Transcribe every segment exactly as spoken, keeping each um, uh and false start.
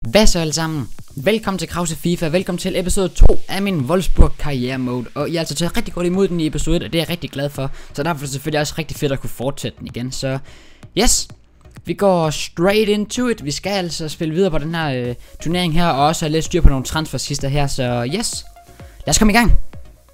Hvad så alle sammen? Velkommen til Krause FIFA, velkommen til episode to af min Wolfsburg karriere mode. Og I har altså taget rigtig godt imod den i episode et, og det er jeg rigtig glad for. Så derfor er det selvfølgelig også rigtig fedt at kunne fortsætte den igen. Så yes, vi går straight into it. Vi skal altså spille videre på den her øh, turnering her, og også have lidt styr på nogle transfersister her. Så yes, lad os komme i gang.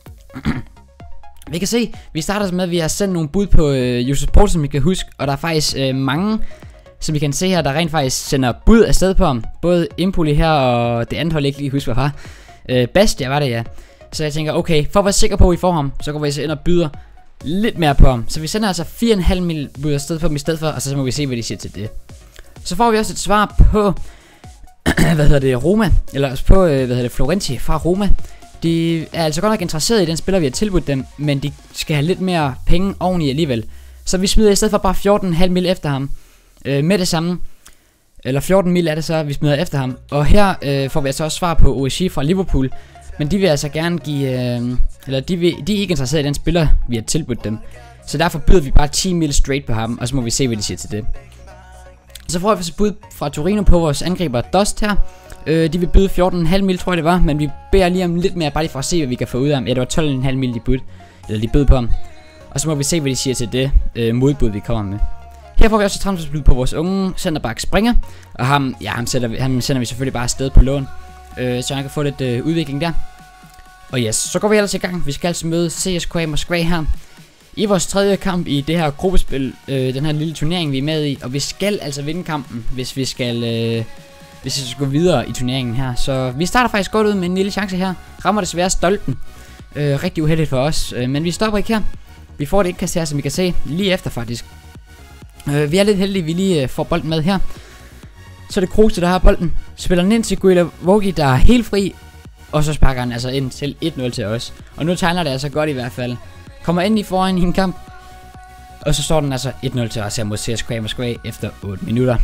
Vi kan se, vi starter med at vi har sendt nogle bud på øh, user support, som vi kan huske. Og der er faktisk øh, mange, som vi kan se her, der rent faktisk sender bud afsted på ham. Både Impoli her og det andet hold, jeg ikke lige husker hvad var. Øh, Bastia var det, ja. Så jeg tænker, okay, for at være sikker på at vi får ham, så går vi så ind og byder lidt mere på ham. Så vi sender altså fire komma fem mil bud afsted på ham i stedet for, og så må vi se hvad de siger til det. Så får vi også et svar på hvad hedder det, Roma, eller på hvad hedder det, Florenzi fra Roma. De er altså godt nok interesseret i den spiller vi har tilbudt dem, men de skal have lidt mere penge oveni alligevel. Så vi smider i stedet for bare fjorten komma fem mil efter ham. Øh, med det samme, eller fjorten mil er det så, vi smider efter ham. Og her øh, får vi altså også svar på O S G fra Liverpool. Men de vil altså gerne give, øh, eller de, vil, de er ikke interesseret i den spiller, vi har tilbudt dem. Så derfor byder vi bare ti mil straight på ham, og så må vi se hvad de siger til det. Så får vi så bud fra Torino på vores angriber Dost her. øh, De vil byde fjorten komma fem mil, tror jeg det var. Men vi beder lige om lidt mere, bare lige for at se hvad vi kan få ud af ham. Ja, det var tolv komma fem mil de bud, eller de bød på ham. Og så må vi se hvad de siger til det øh, modbud vi kommer med. Her får vi også et transferbud på vores unge centerback Springer. Og ham, ja, ham, sender vi, ham sender vi selvfølgelig bare afsted på lån, øh, så han kan få lidt øh, udvikling der. Og yes, så går vi ellers i gang. Vi skal altså møde C S K A Moskva her i vores tredje kamp i det her gruppespil, øh, den her lille turnering vi er med i. Og vi skal altså vinde kampen, hvis vi skal øh, hvis vi skal gå videre i turneringen her. Så vi starter faktisk godt ud med en lille chance her. Rammer desværre stolpen, øh, rigtig uheldigt for os, øh, men vi stopper ikke her. Vi får det ikke kasser, som vi kan se lige efter faktisk. Uh, vi er lidt heldige, at vi lige uh, får bolden med her. Så er det Kruse, der har bolden. Spiller den ind til Guilavogui, der er helt fri. Og så sparker han altså ind til et nul til os. Og nu tegner det altså godt i hvert fald. Kommer ind i foran i en kamp. Og så står den altså et nul til os her mod C S K A Moskva efter otte minutter.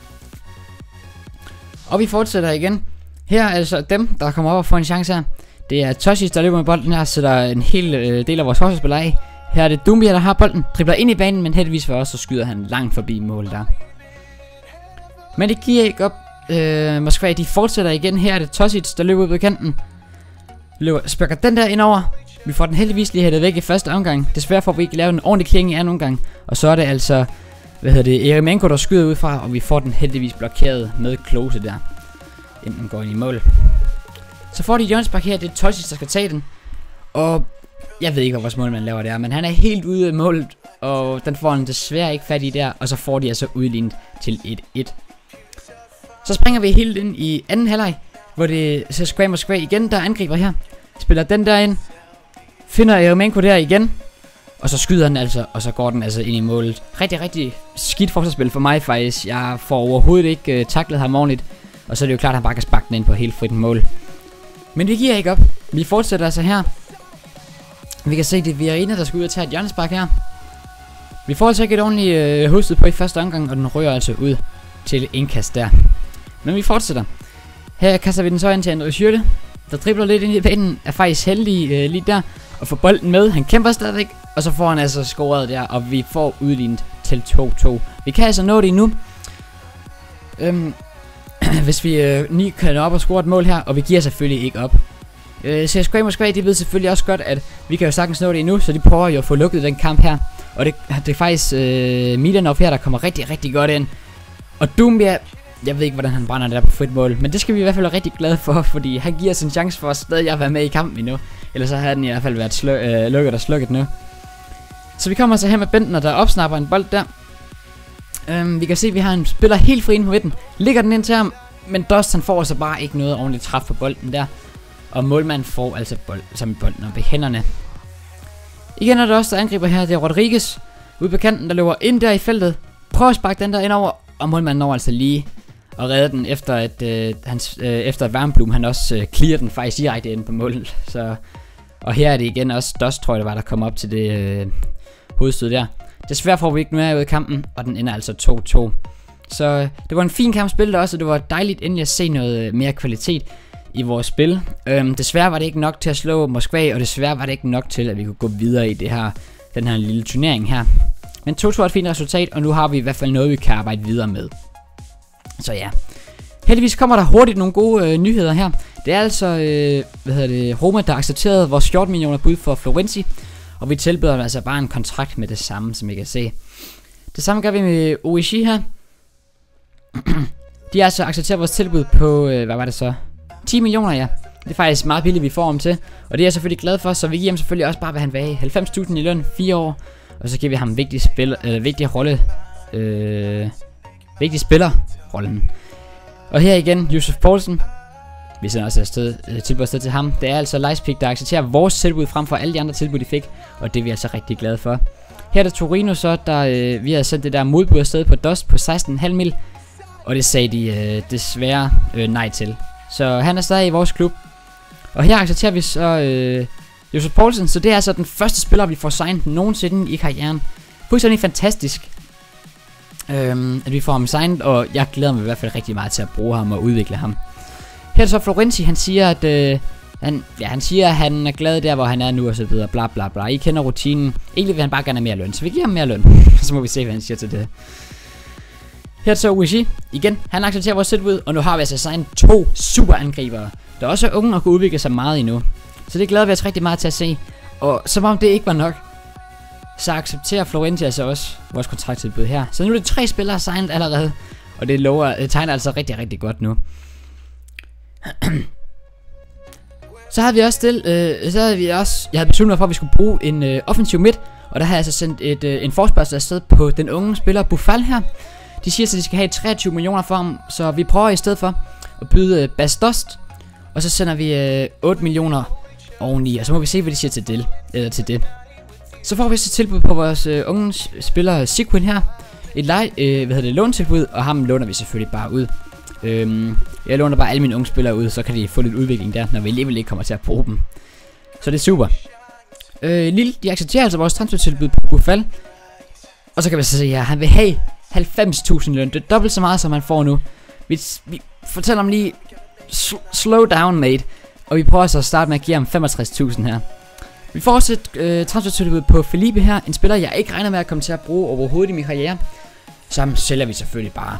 Og vi fortsætter igen. Her er altså dem, der kommer op og får en chance her. Det er Tosis, der løber med bolden her. Sætter en hel øh, del af vores forsvarsspillere af. Her er det Dumbia, der har bolden, dribler ind i banen, men heldigvis for os, så skyder han langt forbi målet der. Men det giver ikke op. Øh, Moskva, de fortsætter igen. Her er det Tosic, der løber ud på kanten. Løber, spækker den der ind over. Vi får den heldigvis lige hættet væk i første omgang. Desværre får vi ikke lavet en ordentlig kling i anden omgang. Og så er det altså, hvad hedder det, Eremenko, der skyder ud fra, og vi får den heldigvis blokeret med Klose der. Inden den går ind i mål. Så får de hjørnespark her, det er Tosic, der skal tage den. Og jeg ved ikke, hvor vores målmand laver der, men han er helt ude af målet, og den får han desværre ikke fat i der, og så får de altså udlignet til et et. Så springer vi helt ind i anden halvleg, hvor det ser S K A Moskva igen, der angriber her. Spiller den der ind, finder Eremenko der igen, og så skyder han altså, og så går den altså ind i målet. Rigtig, rigtig skidt forsvarsspil for mig faktisk. Jeg får overhovedet ikke uh, taklet ham ordentligt, og så er det jo klart, at han bare kan sparke den ind på helt frit mål. Men vi giver ikke op. Vi fortsætter altså her. Vi kan se, det er Virina, der skal ud og tage et hjørnespark her. Vi får altså ikke et ordentligt øh, hostet på i første omgang, og den rører altså ud til indkast der. Men vi fortsætter. Her kaster vi den så ind til André Schürrle, der dribler lidt ind i banen, er faktisk heldig øh, lige der, og får bolden med. Han kæmper stadigvæk, og så får han altså scoret der, og vi får udlignet til to to. Vi kan altså nå det endnu. Øhm, hvis vi øh, lige kan nå op og score et mål her, og vi giver selvfølgelig ikke op. Uh, C S K A Moskva, de ved selvfølgelig også godt, at vi kan jo sagtens nå det endnu, så de prøver jo at få lukket den kamp her. Og det, det er faktisk uh, Milanov her, der kommer rigtig, rigtig godt ind. Og Dumbia, jeg ved ikke, hvordan han brænder det der på frit mål, men det skal vi i hvert fald være rigtig glade for, fordi han giver os en chance for at stadig være med i kampen endnu. Ellers så havde den i hvert fald været slø uh, lukket og slukket nu. Så vi kommer så her med Bentner, der opsnapper en bold der. Um, vi kan se, at vi har en spiller helt fri inde på midten. Ligger den ind til ham, men Dost han får så bare ikke noget ordentligt træf på bolden der. Og målmanden får altså bold, som bolden op i hænderne. Igen er der også der angriber her. Det er Rodriguez ude på kanten, der løber ind der i feltet. Prøver at sparke den der ind over. Og målmanden når altså lige at redde den efter at, øh, hans, øh, efter at Wernbloom han også øh, clear den faktisk direkte ind på målet. Så, og her er det igen også Dost, tror jeg det var, der kom op til det øh, hovedstød der. Desværre får vi ikke mere ud af kampen, og den ender altså to to. Så det var en fin kamp spillet også, og det var dejligt endelig at se noget mere kvalitet i vores spil. Øhm, desværre var det ikke nok til at slå Moskva, og desværre var det ikke nok til, at vi kunne gå videre i det her, den her lille turnering her. Men to to er et fint resultat, og nu har vi i hvert fald noget, vi kan arbejde videre med. Så ja. Heldigvis kommer der hurtigt nogle gode øh, nyheder her. Det er altså, øh, hvad hedder det, Roma, der accepterede vores fjorten millioner bud for Florenzi. Og vi tilbyder dem altså bare en kontrakt med det samme, som I kan se. Det samme gør vi med Oishi her. De har altså accepteret vores tilbud på, øh, hvad var det så? ti millioner, ja. Det er faktisk meget billigt, vi får ham til. Og det er jeg selvfølgelig glad for, så vi giver ham selvfølgelig også bare, hvad han vil have. halvfems tusind i løn, fire år. Og så giver vi ham vigtig spil, øh, vigtig rolle. Øh, vigtig spiller rollen. Og her igen, Josef Poulsen. Vi sender også afsted, øh, tilbud afsted til ham. Det er altså Leipzig, der accepterer vores tilbud frem for alle de andre tilbud, de fik. Og det er vi altså rigtig glade for. Her er der Torino så, der øh, vi har sendt det der modbud afsted på Dost på seksten komma fem mil. Og det sagde de øh, desværre øh, nej til. Så han er stadig i vores klub. Og her accepterer vi så øh, Josef Poulsen. Så det er altså den første spiller, vi får signet nogensinde i karrieren. Fuldstændig fantastisk. Øhm, at vi får ham signet, og jeg glæder mig i hvert fald rigtig meget til at bruge ham og udvikle ham. Her er så Florenzi, han siger, at øh, han, ja, han siger, at han er glad der, hvor han er nu, og så videre, bla bla bla. I kender rutinen. Egentlig vil han bare gerne have mere løn, så vi giver ham mere løn. Så må vi se, hvad han siger til det. Her er så Oishi. Igen, han accepterer vores tilbud, og nu har vi altså signet to superangribere, der også er unge og kan udvikle sig meget endnu. Så det glæder vi os rigtig meget til at se. Og som om det ikke var nok, så accepterer Florenzi altså også vores kontrakttilbud her. Så nu er det tre spillere signet allerede, og det, lover, det tegner altså rigtig, rigtig godt nu. Så havde vi også stillet, øh, så havde vi også, jeg havde besluttet mig for, at vi skulle bruge en øh, offensiv midt, og der har jeg altså sendt et, øh, en forespørgsel afsted på den unge spiller Buffal her. De siger så, at de skal have treogtyve millioner for ham, så vi prøver i stedet for at byde øh, Bastost, og så sender vi øh, otte millioner oveni, og så må vi se, hvad de siger til det. Eller til det. Så får vi så tilbud på vores øh, unge spiller Sigwin her. Et leg, øh, hvad hedder det, låntilbud, og ham låner vi selvfølgelig bare ud. Øhm, jeg låner bare alle mine unge spillere ud, så kan de få lidt udvikling der, når vi alligevel ikke kommer til at bruge dem. Så det er super. Øh, Lille, de accepterer altså vores transfertilbud på Buffal. Og så kan vi så se her, han vil have halvfems tusind løn. Det er dobbelt så meget, som han får nu. Vi, vi fortæller ham lige, slow down mate. Og vi prøver så at starte med at give ham femogtres tusind her. Vi får også et øh, transfertilbud på Felipe her. En spiller, jeg ikke regner med at komme til at bruge overhovedet i min karriere. Så ham sælger vi selvfølgelig bare.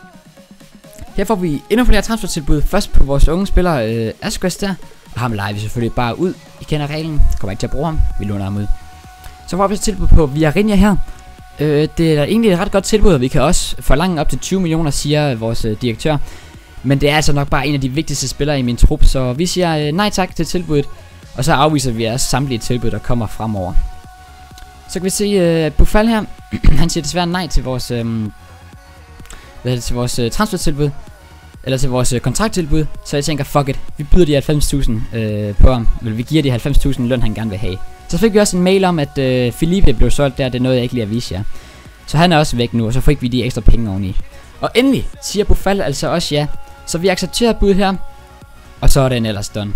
Her får vi endnu flere transfertilbud. Først på vores unge spiller øh, Asquez der. Og ham leger vi selvfølgelig bare ud. I kender reglen. Kommer ikke til at bruge ham. Vi låner ham ud. Så får vi et tilbud på Villarinha her. Øh, det er egentlig et ret godt tilbud, og vi kan også forlange op til tyve millioner, siger vores øh, direktør. Men det er altså nok bare en af de vigtigste spillere i min trup, så vi siger øh, nej tak til tilbuddet. Og så afviser vi også samtlige tilbud, der kommer fremover. Så kan vi se øh, Buffal her. Han siger desværre nej til vores, øh, hvad er det, til vores øh, transfertilbud. Eller til vores øh, kontrakttilbud. Så jeg tænker, fuck it. Vi byder de halvfems tusind øh, på ham. Eller vi giver de halvfems tusind løn, han gerne vil have. Så fik vi også en mail om, at øh, Felipe blev solgt der. Det er noget, jeg ikke lige at vise jer. Så han er også væk nu, og så fik vi de ekstra penge oveni. Og endelig siger Buffal altså også ja. Så vi accepterer bud her. Og så er den ellers done.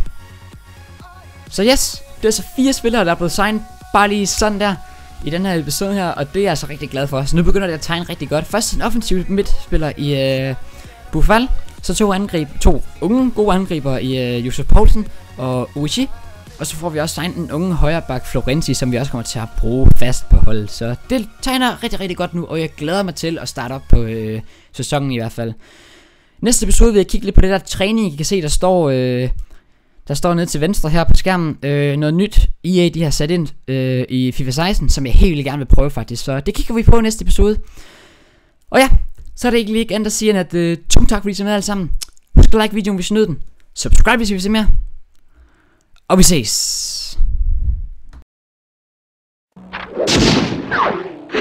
Så yes, det er altså fire spillere, der er blevet signet bare lige sådan der i den her episode her, og det er jeg altså rigtig glad for. Så nu begynder det at tegne rigtig godt. Først en offensiv midtspiller i øh, Buffal, så to angreb, to unge gode angriber i øh, Josef Poulsen og Oishi. Og så får vi også signet en unge højreback Florenzi, som vi også kommer til at bruge fast på holdet. Så det tegner rigtig, rigtig godt nu, og jeg glæder mig til at starte op på øh, sæsonen i hvert fald. Næste episode vil jeg kigge lidt på det der træning. I kan se, der står... Øh, Der står nede til venstre her på skærmen øh, noget nyt E A de har sat ind øh, i FIFA seksten, som jeg helt vildt gerne vil prøve faktisk. Så det kigger vi på i næste episode. Og ja, så er det ikke lige andet at sige, at øh, tusind tak fordi I så med alle sammen. Husk at like videoen, hvis I nød den. Subscribe hvis I vil se mere. Og vi ses.